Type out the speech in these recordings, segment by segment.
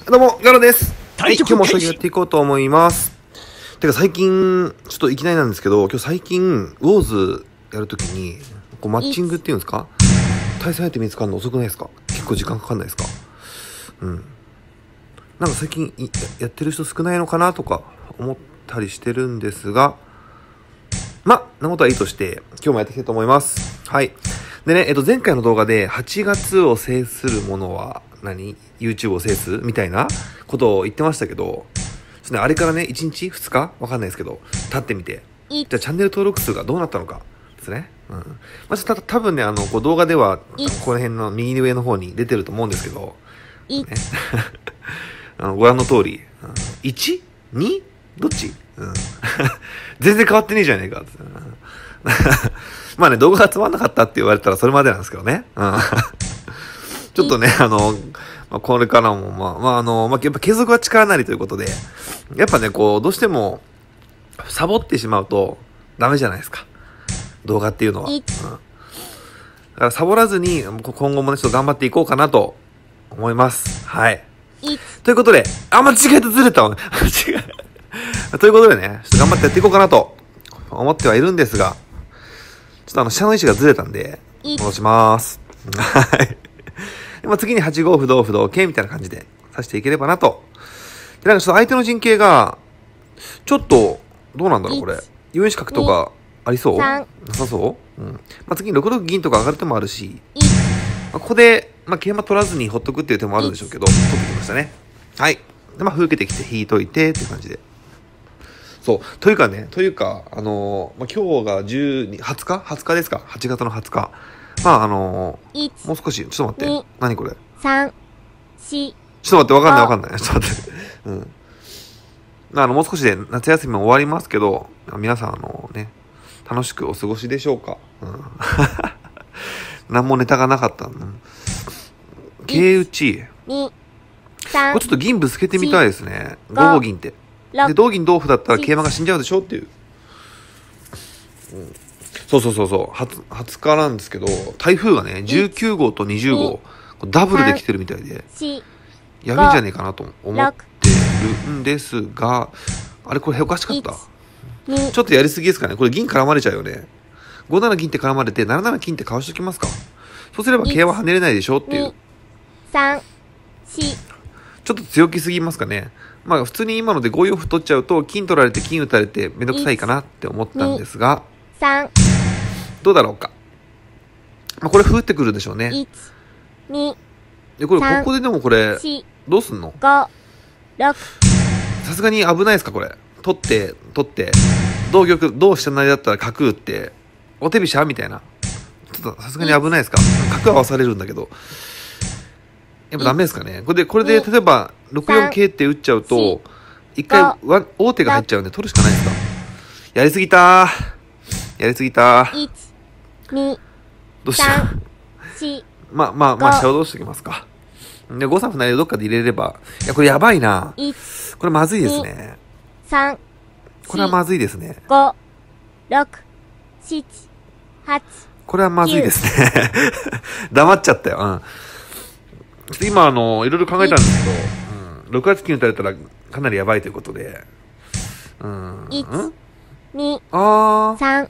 どうも、ガロです。はい、 対今日も将棋局開始。 やっていこうと思います。てか最近、ちょっといきなりなんですけど、今日最近、ウォーズやるときに、こうマッチングっていうんですか、対戦相手見つかるの遅くないですか？結構時間かかんないですか？うん。なんか最近やってる人少ないのかなとか思ったりしてるんですが、なことはいいとして、今日もやっていきたいと思います。はい。でね、前回の動画で8月を制するものはYouTube を制すみたいなことを言ってましたけど、ちょっとね、あれからね、1日 ?2 日わかんないですけど、経ってみて、じゃあチャンネル登録数がどうなったのかですね。うん。まあ、多分ね、こう動画では、この辺の右上の方に出てると思うんですけど、ね、ご覧の通り、1?2? どっち？うん。全然変わってねえじゃねえかって。まあね、動画がつまんなかったって言われたらそれまでなんですけどね。うん。ちょっとね、これからも、やっぱ継続は力なりということで、やっぱね、こう、どうしても、サボってしまうと、ダメじゃないですか。動画っていうのは。うん。だからサボらずに、今後もね、ちょっと頑張っていこうかなと思います。はい。ということで、間違えた、ずれたわ。間違え。ということでね、ちょっと頑張ってやっていこうかなと思ってはいるんですが、ちょっと下の位置がずれたんで、戻します。はい。次に8五歩同歩同桂みたいな感じで指していければなと。で、なんかちょっと相手の陣形が、ちょっと、どうなんだろうこれ。4一角とかありそう？なさそう？うん。次に6六銀とか上がる手もあるし、ここで、桂馬取らずにほっとくっていう手もあるでしょうけど、取ってきましたね。はい。で、風受けてきて引いといてっていう感じで。そう。というか、今日が20日ですか？ 8 月の20日。もう少し、ちょっと待って。何これ？ 3、4、 ちょっと待って、わかんない。ちょっと待って。うん。もう少しで夏休みも終わりますけど、皆さん、楽しくお過ごしでしょうか？うん。何もネタがなかった。うん。桂打ち。これちょっと銀ぶつけてみたいですね。5五銀って。で、同銀同歩だったら桂馬が死んじゃうでしょっていう。うん、そう。20日なんですけど、台風がね、19号と20号、ダブルで来てるみたいで、やべえんじゃねえかなと思ってるんですが、あれこれおかしかった。ちょっとやりすぎですかね。これ銀絡まれちゃうよね。5七銀って絡まれて、7七金ってかわしときますか。そうすれば桂は跳ねれないでしょっていう。 3、4、 ちょっと強気すぎますかね。普通に今ので5四歩取っちゃうと、金取られて金打たれてめんどくさいかなって思ったんですが、どうだろうか。これ歩打ってくるでしょうね。で、ここででもこれ、どうすんの？さすがに危ないですかこれ。取って、同玉、同飛車成だったら角打って、お手飛車みたいな。ちょっとさすがに危ないですか？角合わされるんだけど。やっぱダメですかね。これで例えば、6四桂って打っちゃうと、一回、王手が入っちゃうんで取るしかないですか？やりすぎたどうしよう。飛車をどうしておきますか。で、5三歩成をどっかで入れれば、いや、これやばいな。これまずいですね。これはまずいですね。 5、6、7、8。 これはまずいですね。黙っちゃったよ。うん。今、いろいろ考えたんですけど、6八金打たれたらかなりやばいということで。 1、2、 3、 4。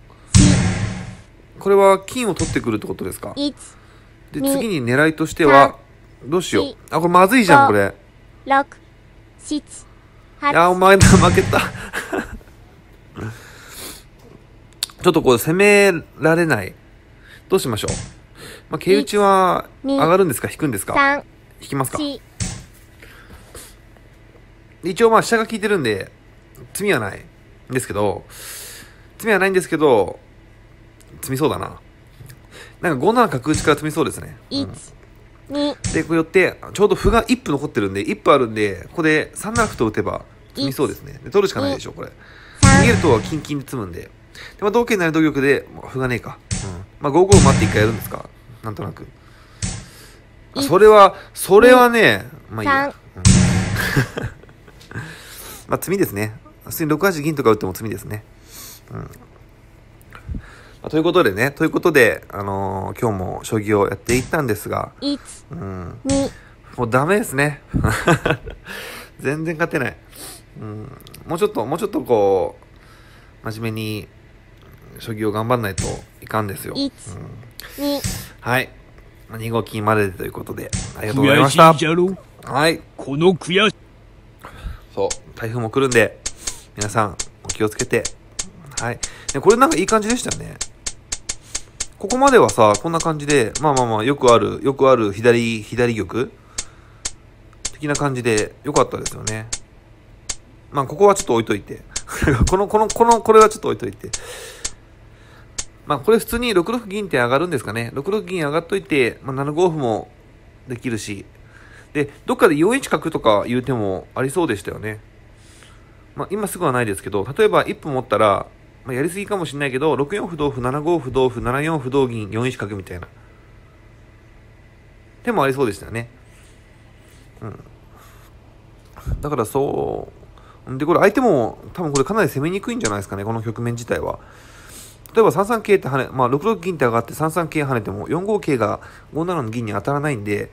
これは金を取ってくるってことですか？ 1、 で、次に狙いとしては、どうしよう。これまずいじゃん、これ。 6、7、8。 いや、お前負けた。ちょっとこう攻められない。どうしましょう。桂打ちは上がるんですか？引くんですか？引きますか？一応飛車が効いてるんで、詰みはないんですけど、詰みそうだな。なんか5七角打ちから詰みそうですね。で、こうよって、ちょうど歩が1歩残ってるんで、1歩あるんで、ここで3七歩と打てば詰みそうですね。で、取るしかないでしょ、これ。逃げるとキンキンで詰むんで。で、同桂なり同玉で、歩がねえか。5五馬って1回やるんですか？なんとなく。それはね、いいや。詰みですね。普通に6八銀とか打っても詰みですね。ということで、今日も将棋をやっていったんですが、 もうダメですね。全然勝てない。もうちょっとこう、真面目に、将棋を頑張んないといかんですよ。 1、2、 はい。2号金までということで、ありがとうございました。 悔しいじゃろ。 はい。 この悔しそう、台風も来るんで、皆さん、お気をつけて。はい。で、これなんかいい感じでしたよね。ここまではさ、こんな感じで、まあ、よくある左玉的な感じで、よかったですよね。まあ、ここはちょっと置いといて。これはちょっと置いといて。まあ、これ普通に6六銀って上がるんですかね。6六銀上がっといて、まあ、7五歩もできるし。で、どっかで4一角とか言う手もありそうでしたよね。まあ、今すぐはないですけど、例えば一歩持ったら、まあ、やりすぎかもしれないけど、6四歩同歩、7五歩同歩、7四歩同銀、4一角みたいな。手もありそうでしたよね。だからそう。で、これ相手も多分これかなり攻めにくいんじゃないですかね、この局面自体は。例えば3三桂って跳ね、まあ6六銀って上がって3三桂跳ねても4五桂が5七の銀に当たらないんで、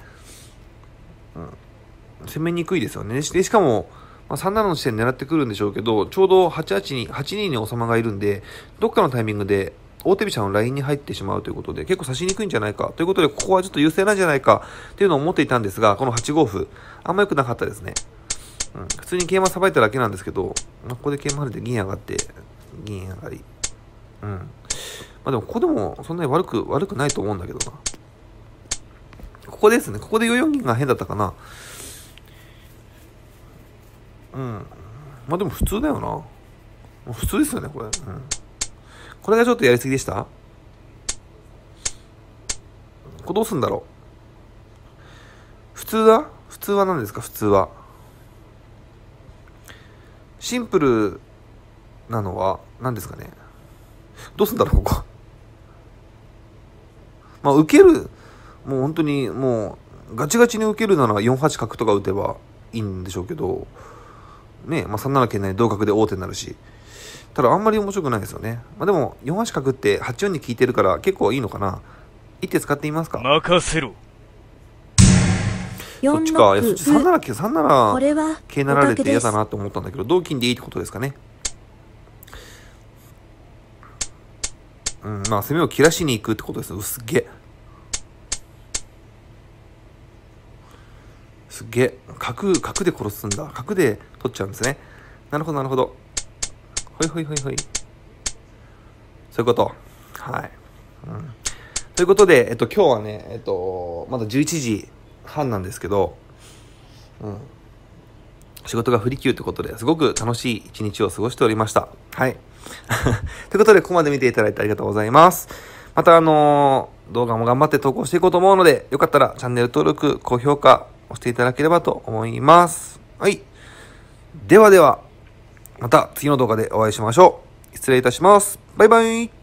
攻めにくいですよね。でしかも、まあ、3七の地点狙ってくるんでしょうけど、ちょうど8二に王様がいるんで、どっかのタイミングで大手飛車のラインに入ってしまうということで、結構指しにくいんじゃないかということで、ここはちょっと優勢なんじゃないかっていうのを思っていたんですが、この8五歩、あんま良くなかったですね。普通に桂馬さばいただけなんですけど、ここで桂馬跳ねて銀上がって、銀上がり。まあでもここでもそんなに悪くないと思うんだけどな。ここですね。ここで4四銀が変だったかな。まあでも普通だよな。普通ですよね、これ。これがちょっとやりすぎでした？これどうすんだろう。普通は何ですか、普通は。シンプルなのは何ですかね。どうすんだろう、ここ。まあ、受ける、もう本当に、もう、ガチガチに受けるなら4八角とか打てばいいんでしょうけど、ね、まあ、3七桂成同角で王手になるし、ただあんまり面白くないですよね。まあ、でも、4八角って8四に効いてるから結構いいのかな。一手使ってみますか。 任せろ。 そっちか。いや、そっち3七桂、3七これは桂成られて嫌だなと思ったんだけど、同金でいいってことですかね。まあ攻めを切らしに行くってことですね。すっげえ。角で殺すんだ。角で取っちゃうんですね。なるほど。ほい。そういうこと。はい。ということで、今日はね、まだ11時半なんですけど、仕事が不利休ということで、すごく楽しい一日を過ごしておりました。はい。ということで、ここまで見ていただいてありがとうございます。また、動画も頑張って投稿していこうと思うので、よかったらチャンネル登録、高評価押していただければと思います。はい。では、また次の動画でお会いしましょう。失礼いたします。バイバイ。